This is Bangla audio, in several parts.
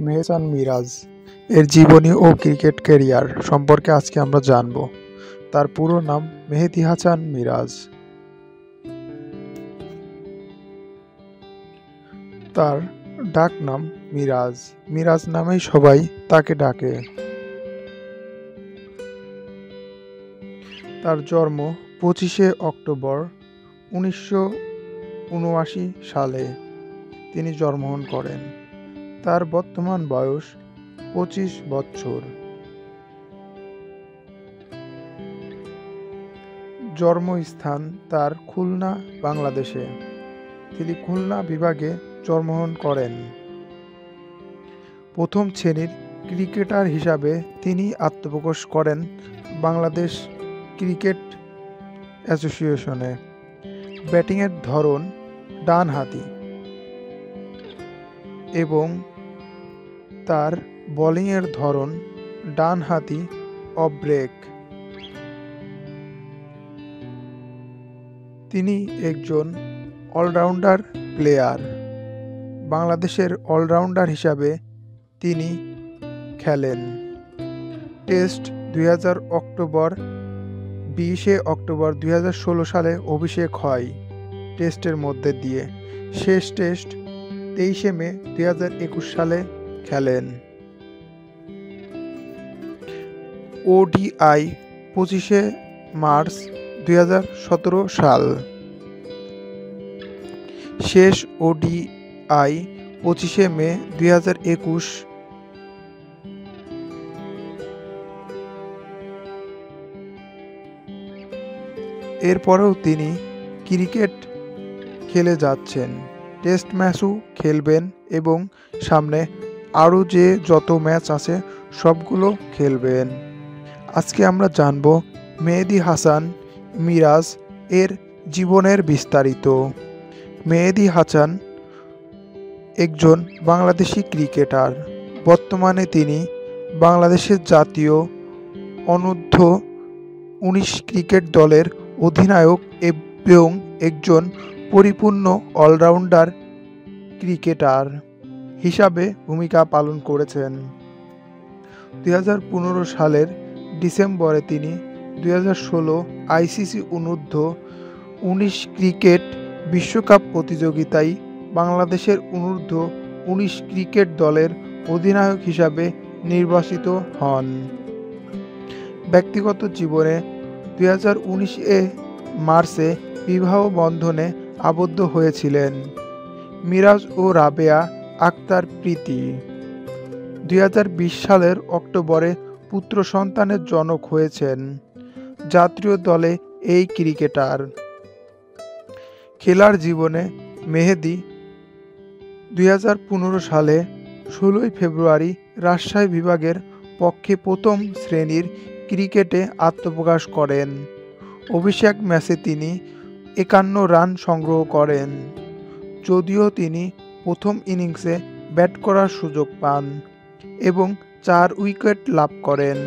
মেহসান মিরাজ এর জীবনী ও ক্রিকেট ক্যারিয়ার সম্পর্কে আজকে আমরা জানব। তার পুরো নাম মেহেদী হাসান মিরাজ। তার ডাক নাম মিরাজ। মিরাজ নামেই সবাই তাকে ডাকে। তার জন্ম 25শে অক্টোবর 1979 সালে তিনি জন্মগ্রহণ করেন। তার বর্তমান বয়স 25 বছর। জন্মস্থান তার খুলনা, বাংলাদেশে। তিনি খুলনা বিভাগে জন্মগ্রহণ করেন। প্রথম শ্রেণীর ক্রিকেটার হিসাবে তিনি আত্মপ্রকাশ করেন বাংলাদেশ ক্রিকেট অ্যাসোসিয়েশনে। ব্যাটিংয়ের ধরন ডানহাতি এবং তার বোলিংয়ের ধরন ডানহাতি অফ ব্রেক। তিনি একজন অলরাউন্ডার প্লেয়ার। বাংলাদেশের অলরাউন্ডার হিসাবে তিনি খেলেন। টেস্ট 20শে অক্টোবর 2016 সালে অভিষেক হয় টেস্টের মধ্যে দিয়ে। শেষ টেস্ট 23শে মে 2021 সালে খেলেন। ওডিআই 25শে মার্চ 2017 সাল। শেষ ওডিআই 25শে মে 2021। এরপরেও তিনি ক্রিকেট খেলে যাচ্ছেন। টেস্ট ম্যাচও খেলবেন এবং সামনে আরও যত ম্যাচ আছে সবগুলো খেলবেন। আজকে আমরা জানব মেহেদী হাসান মিরাজ এর জীবনের বিস্তারিত। মেহেদী হাসান একজন বাংলাদেশি ক্রিকেটার। বর্তমানে তিনি বাংলাদেশের জাতীয় অনূর্ধ্ব-19 ক্রিকেট দলের অধিনায়ক এবং একজন পরিপূর্ণ অলরাউন্ডার ক্রিকেটার হিসাবে ভূমিকা পালন করেছেন। 2015 সালের ডিসেম্বরে তিনি 2016 আইসিসি অনূর্ধ্ব-19 ক্রিকেট বিশ্বকাপ প্রতিযোগিতায় বাংলাদেশের অনূর্ধ্ব-19 ক্রিকেট দলের অধিনায়ক হিসাবে নির্বাচিত হন। ব্যক্তিগত জীবনে 2019 মার্চে বিবাহ বন্ধনে আবদ্ধ হয়েছিলেন মিরাজ ও রাবেয়া আক্তার প্রীতি। 2020 সালের অক্টোবরে পুত্র সন্তানের জনক হয়েছেন। জাতীয় দলে এই ক্রিকেটার। খেলার জীবনে মেহেদী 2015 সালে 16 ফেব্রুয়ারি রাজশাহী বিভাগের পক্ষে প্রথম শ্রেণীর ক্রিকেটে আত্মপ্রকাশ করেন। অভিষেক ম্যাচে তিনি 51 রান সংগ্রহ করেন, যদিও তিনি প্রথম ইনিংসে ব্যাট করার সুযোগ পান এবং 4 উইকেট লাভ করেন।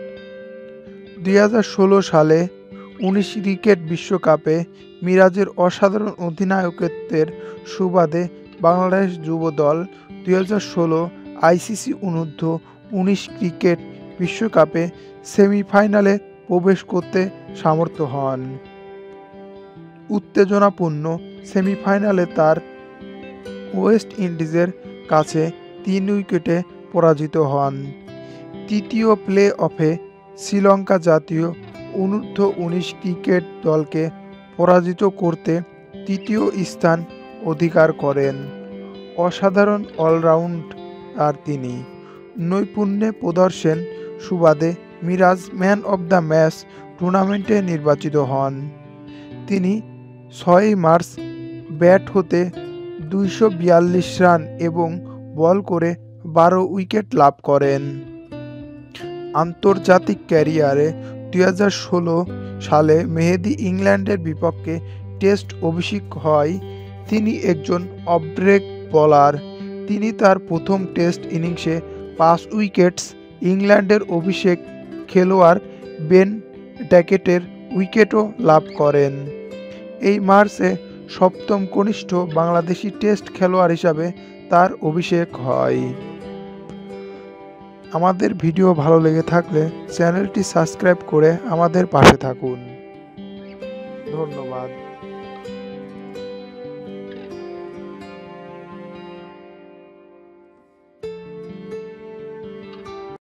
2016 সালে 19 ক্রিকেট বিশ্বকাপে মিরাজের অসাধারণ অধিনায়কত্বের সুবাদে বাংলাদেশ যুব দল 2016 আইসিসি অনূর্ধ্ব-19 ক্রিকেট বিশ্বকাপে সেমিফাইনালে প্রবেশ করতে সমর্থ হন। উত্তেজনাপূর্ণ সেমিফাইনালে তার ওয়েস্ট ইন্ডিজের কাছে 3 উইকেটে পরাজিত হন। তৃতীয় প্লে অফে শ্রীলঙ্কা জাতীয় অনূর্ধ্ব-19 ক্রিকেট দলকে পরাজিত করতে তৃতীয় স্থান অধিকার করেন। অসাধারণ অলরাউন্ডার তিনি। নৈপুণ্যে প্রদর্শন সুবাদে Miraz man of the match টুর্নামেন্টে নির্বাচিত হন। তিনি 6 মার্চ ব্যাট হতে 242 রান এবং বল করে 12 উইকেট লাভ করেন। আন্তর্জাতিক ক্যারিয়ারে 2016 সালে মেহেদী ইংল্যান্ডের বিপক্ষে টেস্ট অভিষেক হয়। তিনি একজন অফ ব্রেক বোলার। তিনি তার প্রথম টেস্ট ইনিংসে 5 উইকেটস ইংল্যান্ডের অভিষেক খেলোয়াড় বেন ড্যাকেটের উইকেটও লাভ করেন। এই মার্চে সপ্তম কনিষ্ঠ বাংলাদেশি টেস্ট খেলোয়াড় হিসাবে তার অভিষেক হয়। আমাদের ভিডিও ভালো লেগে থাকলে চ্যানেলটি সাবস্ক্রাইব করে আমাদের পাশে থাকুন। ধন্যবাদ।